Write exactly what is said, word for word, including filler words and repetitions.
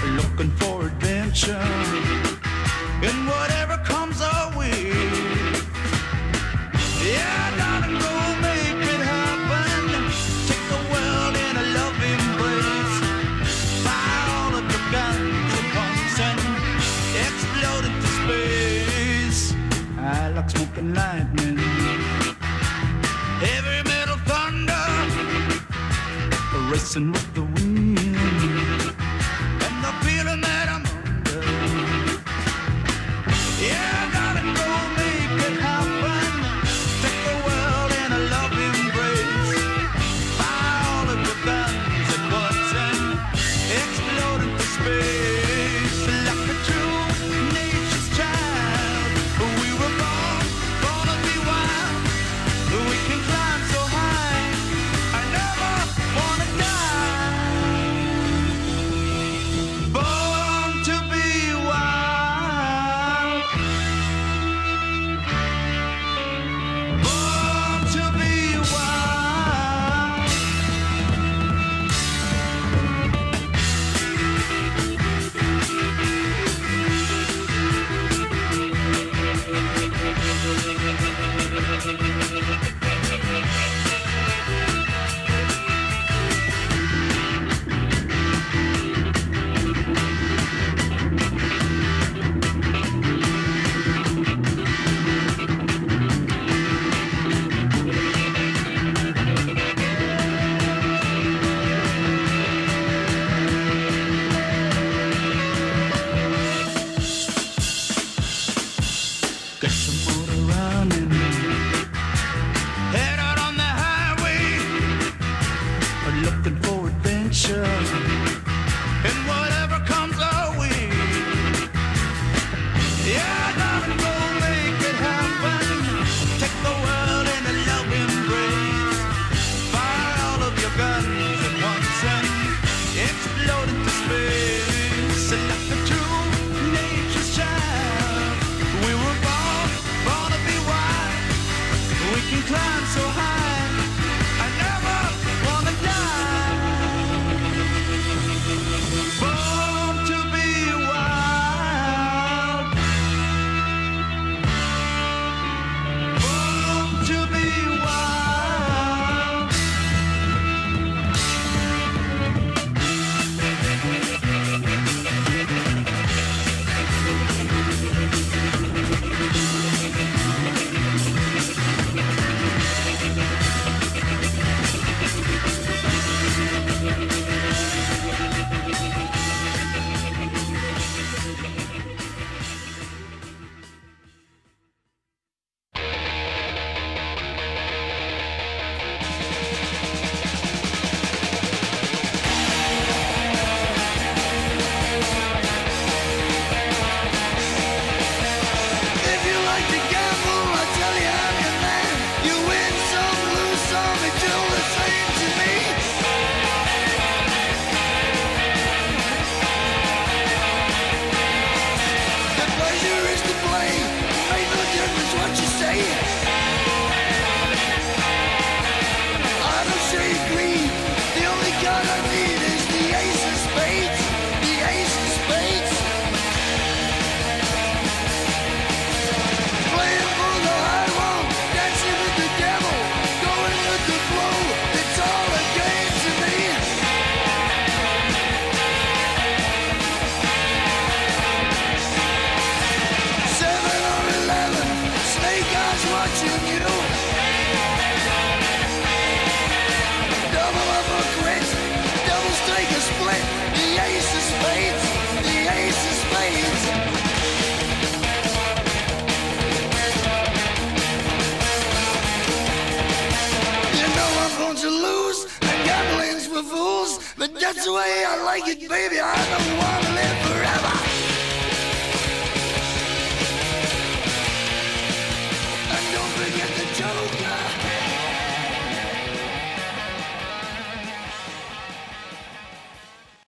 looking for adventure, and whatever comes our way. Yeah, darling, go make it happen. Take the world in a love embrace. Fire all of your guns at once and explode into space. I like smoking lightning, heavy metal thunder, racing with the wind, and the feeling that I'm under. Yeah, darling, go make it happen. Take the world in a love embrace. Fire all of your guns at once and explode into space. Like a true nature's child, we were born, born to be wild. We can climb so high, I never wanna die. Born to be wild. Born to be wild. Get some motor running, head out on the highway, looking for adventure, and whatever comes our way. Yeah, darling, go make it happen. Take the world in a love embrace. Fire all of your guns at once and explode into space. Like a true nature's child, we were born, born to be wild. We can climb so high, I never wanna die. Born to be wild. Born to be wild. If you like to gamble, I tell you I'm your man. You win some, lose some, it's all the same to me. The pleasure is to play, make no difference what you say. I don't say greed, the only card I need is the ace of spades, the ace of spades. Playing for the high road, dancing with the devil, going with the flow, it's all a game to me. Seven or eleven, snake eyes watching you. Double up or quit, doubles take a split, the ace of spades, the ace of spades. You know I'm going to lose, and gambling's for fools, but that's the way I like it, baby. I don't want to live forever. And don't forget the joker.